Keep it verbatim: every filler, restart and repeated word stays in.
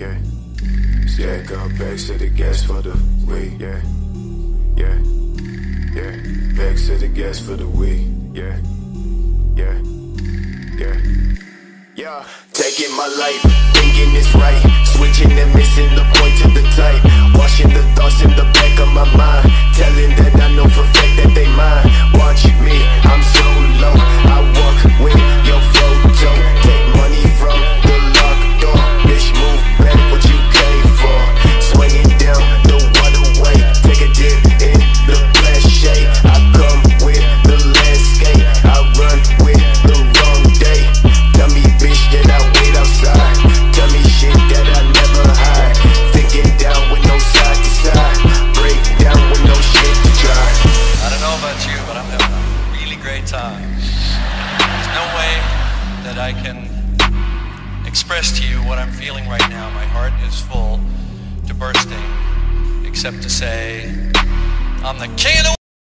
yeah. Stack up bags to the gas for the weed, yeah, yeah, yeah. Bags to the gas for the weed, yeah, yeah, yeah, yeah. Taking my life, thinking it's right, switching and missing the point to the type, washing the thoughts in the back of my mind, telling that I know for a fact that they mine. Watch me, I'm so low, I walk with your photo, take money from the locked door, bitch move back what you came for, swing it down the waterway, take a dip in the flash shade, I come with the landscape, I run with the wrong day, tell me bitch that I wait outside, tell me shit that I never hide, thinking down with no side to side, break down with no shit to try. I don't know about you, but I'm having a really great time. There's no way that I can express to you what I'm feeling right now. My heart is full to bursting, except to say I'm the king of the